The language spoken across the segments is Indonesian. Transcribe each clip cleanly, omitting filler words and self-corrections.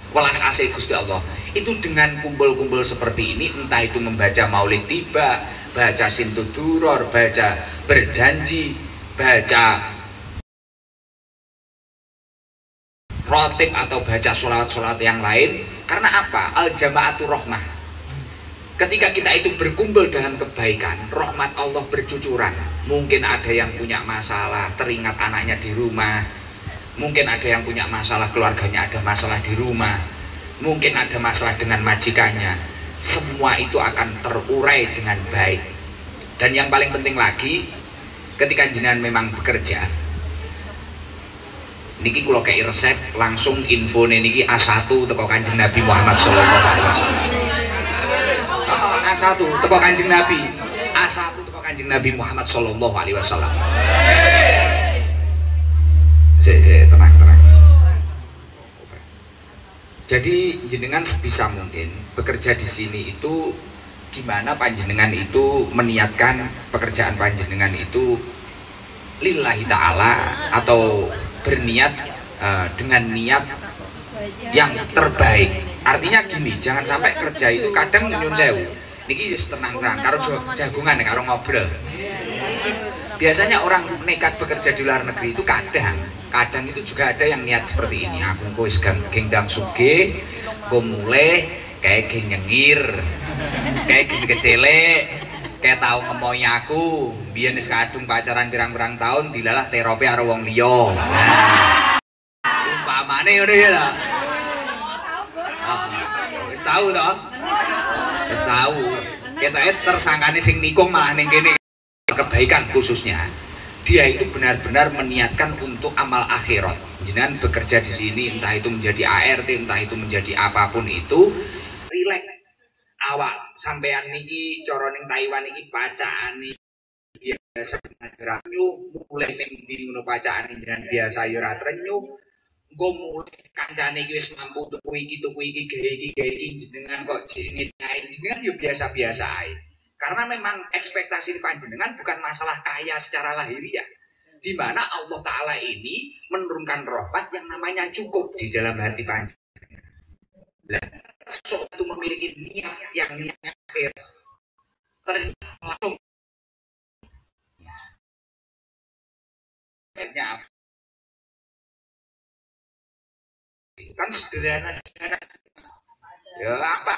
welas asih Gusti Allah. Itu dengan kumpul-kumpul seperti ini, entah itu membaca Maulid Tiba, baca Sintuduror, baca Berjanji, baca rotib atau baca sholat-sholat yang lain. Karena apa? Al-jama'atu rahmah. Ketika kita itu berkumpul dalam kebaikan, rahmat Allah bercucuran. Mungkin ada yang punya masalah, teringat anaknya di rumah. Mungkin ada yang punya masalah, keluarganya ada masalah di rumah. Mungkin ada masalah dengan majikannya. Semua itu akan terurai dengan baik. Dan yang paling penting lagi, ketika jenengan memang bekerja, niki kula kei resep langsung info niki A1 teko Kanjeng Nabi Muhammad sallallahu alaihi wasallam. A1 teko Kanjeng Nabi. A1 teko Kanjeng Nabi Muhammad sallallahu alaihi wasallam. Tenang. Jadi jenengan sebisa mungkin bekerja di sini itu gimana panjenengan itu meniatkan pekerjaan panjenengan itu lillahi ta'ala atau berniat dengan niat yang terbaik. Artinya gini, jangan sampai kerja itu kadang nyun sewu niki tenang-tenang karo jagungan karo ngobrol. Biasanya orang nekat bekerja di luar negeri itu kadang itu juga ada yang niat seperti ini. Aku engko wis gendang sugih, engko mulai kayak geng nyengir, kayak geng kecelek, kayak tahu ngemoy aku, biyen wis kadung pacaran pirang-pirang tahun dilalah terope karo wong liya. Nah, umpamane ngono ya lho. Wis tahu to? Wis tahu. Ketoke tersangkane sing nikung malah ning kene kebaikan khususnya. Dia itu benar-benar meniatkan untuk amal akhirat. Jenengan bekerja di sini entah itu menjadi ART, entah itu menjadi apapun itu, rileks. Awak sampean niki cara ning Taiwan iki bacaane biasa renyu, mulai ning ndi ngono bacaane jenengan biasa ya ora renyu. Engko mulai kancane iki wis mampu tuku iki gawe iki jenengan kok jengit ae. Jenengan yo biasa-biasa ae. Karena memang ekspektasi panjenengan bukan masalah kaya secara lahiriah, di mana Allah Ta'ala ini menurunkan rahmat yang namanya cukup di dalam hati panjenengan. Seseorang itu memiliki niat yang niatnya akhir, ternyata langsung kan sederhana ya apa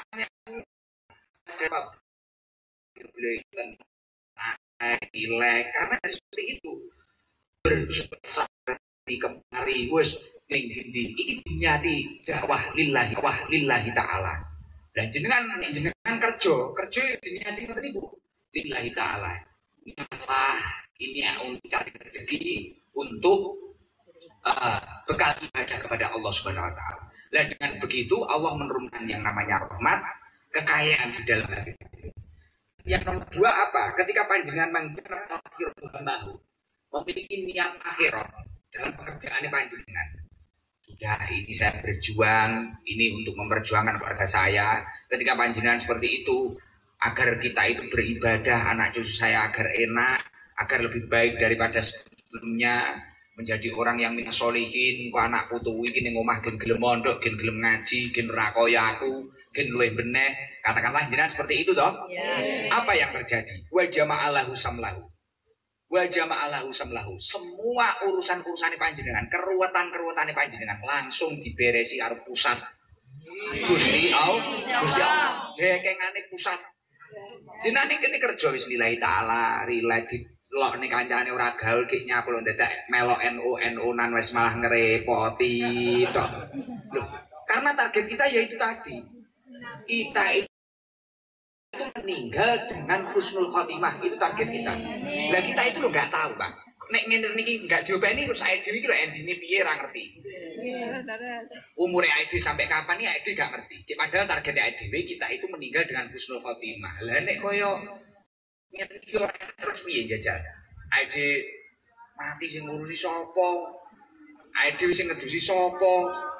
ilek karena seperti itu berjuang di kemari wes ning ndi iki dinyati dakwah lillahi ta'ala. Dan jenengan kerja dinyati ngoten niku lillahi ta'ala. Ini untuk cari rezeki untuk bekal ibadah kepada Allah Subhanahu wa taala. Dan dengan begitu Allah menurunkan yang namanya rahmat, kekayaan di dalam hati. Yang nomor dua apa? Ketika panjenengan menggerak memiliki niat akhirat dalam pekerjaan panjenengan. Sudah ini saya berjuang, ini untuk memperjuangkan keluarga saya. Ketika panjenengan seperti itu, agar kita itu beribadah, anak cucu saya agar enak, agar lebih baik daripada sebelumnya, menjadi orang yang minus solihin. Kok anak putu iki ning omah gen gelem mondok, gen gelem ngaji, gen ora kaya aku, gen luwih beneh. Katakanlah jenengan seperti itu toh? Yeah. Apa yang terjadi? Wa jama'alahu samlahu. Wa jama'alahu samlahu. Semua urusan-urusan panjenengan, keruwetan-keruwetane panjenengan langsung diberesi karo pusat. Gusti Allah. Dekengane pusat. Jenengan kene kerja wis lillahi ta'ala, rileks lok ning kancane ora gaul ki nyapu ndedak melok NU-NU-nan wis malah ngerepoti tok. Karena target kita yaitu tadi. Kita itu meninggal dengan husnul khotimah, itu target kita. Lah kita itu lo nggak tahu, Bang. Nek ngene niki nggak diopeni terus saya dhewe iki lho endine piye ora ngerti. Umure ID sampai kapan nih ID gak ngerti. Padahal target ID kita itu meninggal dengan husnul khotimah. Lah nek koyo ngene iki ora terus piye jajal. ID mati sing ngurusi sapa? ID sing ngedusi sapa?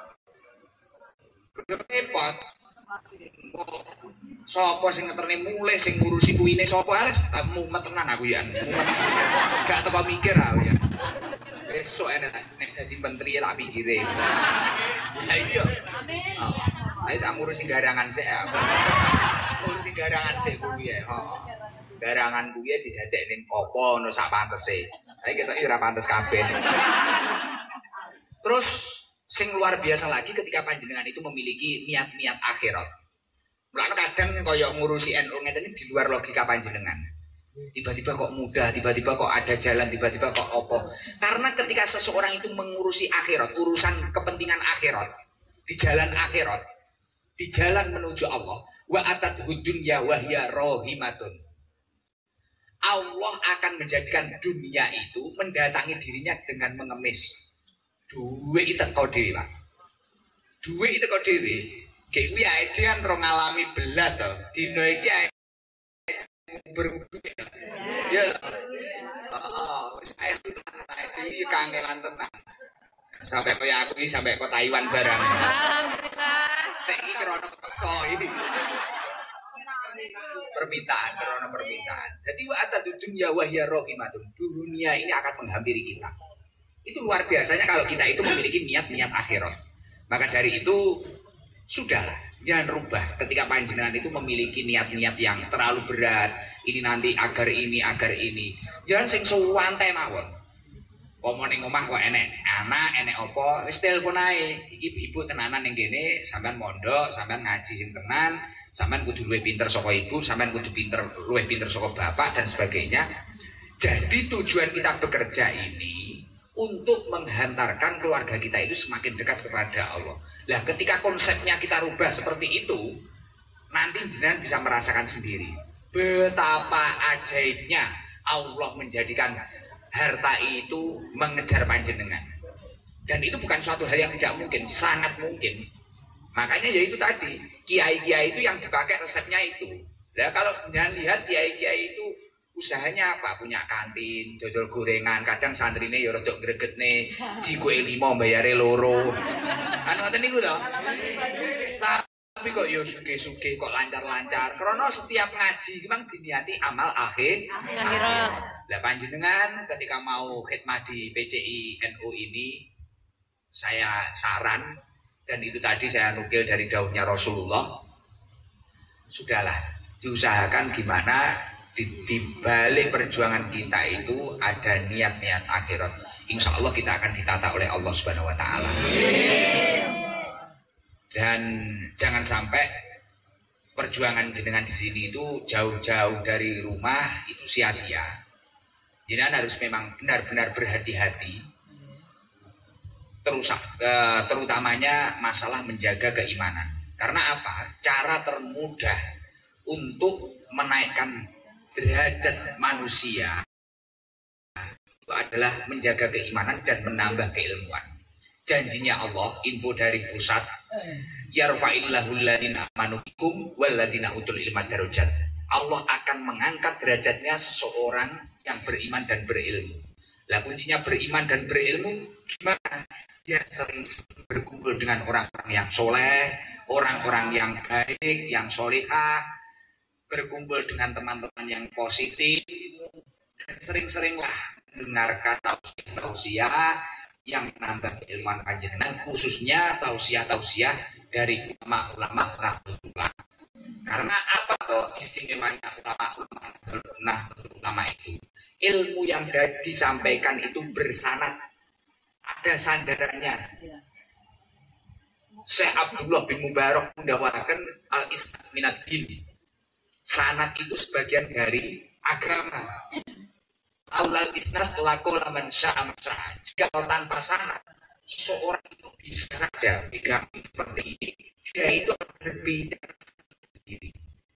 Repot. Sapa sing ngeterne mulih sing ngurusi kuwine sapa wis mumet tenan aku ya. Gak teko mikir aku ya. Besok enak nek dadi menteri tak pikire. Lah iya. Amin. Ayo tak ngurusi garangan sik. Ngurusi garangan sik kuwi ya. Garangan kuwi didadek ning apa ono sak pantese. Saiki ketok ora pantes kabeh. Terus sing luar biasa lagi ketika panjenengan itu memiliki niat-niat akhirat. Mulane kadang kaya ngurusi NU ngeten iki di luar logika panjenengan. Tiba-tiba kok mudah, tiba-tiba kok ada jalan, tiba-tiba kok opo. Karena ketika seseorang itu mengurusi akhirat, urusan kepentingan akhirat, di jalan akhirat, di jalan menuju Allah, wa atat dunya wa hiya rahimatun. Allah akan menjadikan dunia itu mendatangi dirinya dengan mengemis. Duit itu kau dewi, Pak. Duit itu kau dewi. Kayak gue aja kan orang ngalami belas loh. Dino iki berduit. Ya. Saya itu kangenan tenang. Sampai kau aku ini sampai kau Taiwan barang. Alhamdulillah. Saya ini krono so ini. Permintaan, krono permintaan. Jadi wa atadu dunya wa hiya rahimatun. Dunia ini akan menghampiri kita. Itu luar biasanya kalau kita itu memiliki niat-niat akhirat. Maka dari itu sudahlah, jangan rubah ketika panjenengan itu memiliki niat-niat yang terlalu berat. Ini nanti agar ini, agar ini. Jangan sing suwantai mawon. Pomo ning omah kok enek anak, enek apa, wis telepon ae. Iki ibu tenanan ning kene, sampean mondok, sampean ngaji sing tenan, sampean kudu luwih pinter saka ibu, sampean kudu luwih pinter saka bapak dan sebagainya. Jadi tujuan kita bekerja ini untuk menghantarkan keluarga kita itu semakin dekat kepada Allah. Nah, ketika konsepnya kita rubah seperti itu, nanti jenengan bisa merasakan sendiri betapa ajaibnya Allah menjadikan harta itu mengejar panjenengan. Dan itu bukan suatu hal yang tidak mungkin, sangat mungkin. Makanya ya itu tadi, kiai-kiai itu yang dipakai resepnya itu. Nah, kalau jangan lihat kiai-kiai itu usahanya apa, punya kantin, dodol gorengan, kadang santrine ya rada gregetne, jikoke 5 bayare 2. Anu ngoten niku lho. Tapi kok ya sugih-sugih kok lancar-lancar. Karena setiap ngaji memang diniati amal akhirat. Lah panjenengan ketika mau khidmah di PCI NU ini, saya saran dan itu tadi saya nukil dari daunnya Rasulullah. Sudahlah, diusahakan gimana di balik perjuangan kita itu ada niat-niat akhirat. Insya Allah kita akan ditata oleh Allah Subhanahu Wa Taala. Dan jangan sampai perjuangan jenengan di sini itu jauh-jauh dari rumah itu sia-sia. Jenengan harus memang benar-benar berhati-hati. Terutamanya masalah menjaga keimanan. Karena apa? Cara termudah untuk menaikkan derajat manusia itu adalah menjaga keimanan dan menambah keilmuan. Janjinya Allah, info dari pusat, yarfa'illahu alladziina aamanu minkum walladziina utul ilma darajat. Allah akan mengangkat derajatnya seseorang yang beriman dan berilmu. Lah kuncinya beriman dan berilmu gimana? Dia sering berkumpul dengan orang-orang yang soleh, orang-orang yang baik, yang solehah, berkumpul dengan teman-teman yang positif, dan sering-seringlah mendengarkan tausiah yang menambah keilmuan panjenengan, khususnya tausiah dari ulama-ulama rahmatullah. Karena apa toh istimewanya ulama itu? Ilmu yang disampaikan itu bersanad, ada sandarannya. Syekh Abdullah bin Mubarak mendakwakan al-isnad minad din. Sanad itu sebagian dari agama. Aulal isnad lakola man sya'a masya'a. Jika tanpa sanad, seseorang itu bisa saja pegang seperti ini. Dia itu berbeda sendiri.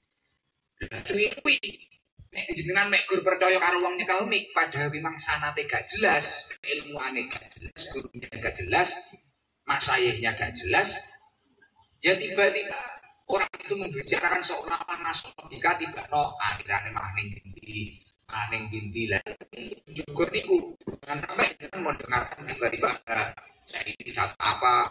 Cuy, nek jenengan mek gur percaya karo wong nyekel mik, padahal memang sanate gak jelas, ilmuane gak jelas, gurunya gak jelas, masayihnya gak jelas, ya tiba-tiba orang itu membicarakan seolah-olah masuk logika tiba no akhirnya maning dindi lah juga niku jangan sampai jangan mau dengarkan tiba-tiba saya ini satu apa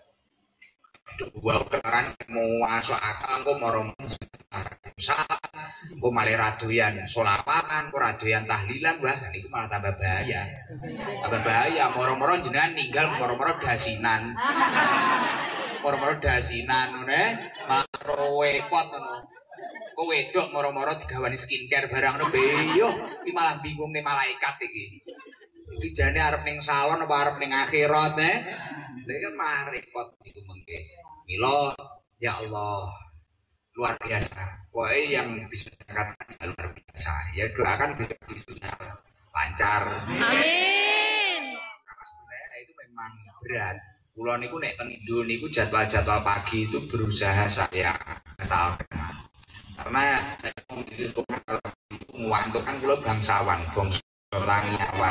dua keterangan mau masuk akal kok mau salah kok malah radoyan solapan kok radoyan tahlilan wah itu malah tambah bahaya moro-moro jenengan ninggal moro-moro dasinan moro-moro dasinan ngono maro repot ngono. Kok wedok moro-moro digawani skincare barang ngono yo iki malah bingung nih malaikat iki. Iki jane arep ning salon apa arep ning akhirat lha kan malah repot iku mengke. Mila ya Allah luar biasa. Pokoknya yang bisa dikatakan luar biasa. Ya doakan hidupnya lancar. Amin. Karena sebenarnya itu memang berat. Kulo niku nek teng Indo niku jadwal-jadwal pagi itu berusaha saya batalkan. Karena saya membutuhkan untuk kan kulo bangsawan, bangsa langiawan.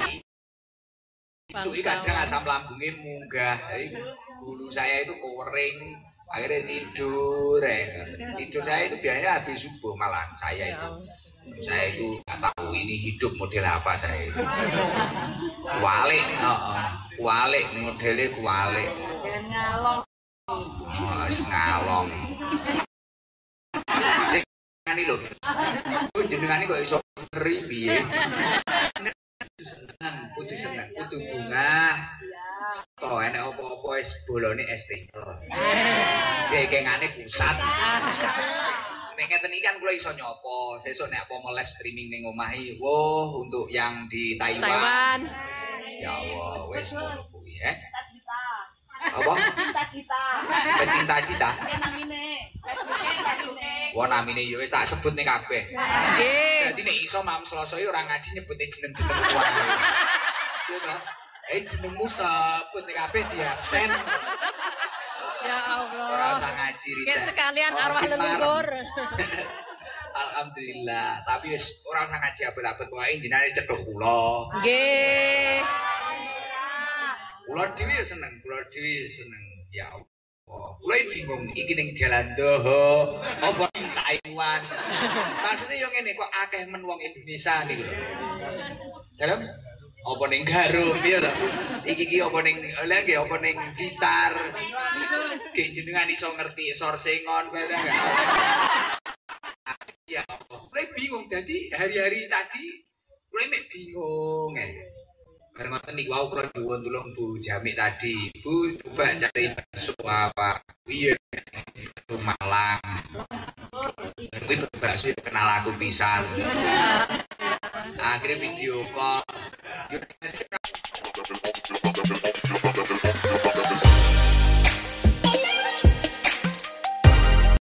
Isu kadang asam lambungnya munggah. Bulu saya itu kering. Akhirnya tidur, tidur saya itu biasanya habis subuh malah saya itu nggak tahu ini hidup model apa saya itu. Kualik, kualik modelnya kualik. Ngalong. Oh, ngalong. Ini loh, jenengan ini kok iso ngeri piye? Kudu seneng, kudu bunga. Oh, enak apa-apa wis bolone ST. Gengane pusat. Nek ngeten iki kan kula iso nyopo, sesuk nek apa mau live streaming ning omah iki, woh untuk yang di Taiwan. Ya Allah, wis ngono kuwi ya. Apa? Cinta-cinta. Wah namine yo wis tak sebut ning kabeh. Nggih. Dadi nek iso Mam Selasa iki ora ngaji nyebute jeneng-jeneng kuwi. Yo to. Jenengmu sebut ning kabeh diabsen. Ya Allah. Ora usah ngaji rita. Kayak sekalian arwah leluhur. Alhamdulillah, tapi wis ora usah ngaji abot-abot wae jenenge cedhok kula. Nggih. Kula dhewe seneng, ya Allah. Kula bingung iki ning Jalan Doho apa ning Taiwan. Maksudnya yo ngene kok akeh men wong Indonesia niku lho. Dalam apa ning Garut ya to? Iki apa ning lha nggih apa ning Blitar. Ki jenengan iso ngerti Sorsengon barang. Ya Allah. Kula bingung dadi hari-hari tadi kula mek bingung Bareng ngoten niku wau kula nyuwun tulung Bu Jamik tadi. Bu coba cari bakso apa? Iya. Malang. Kuwi bakso kenal aku pisan. Akhirnya video call.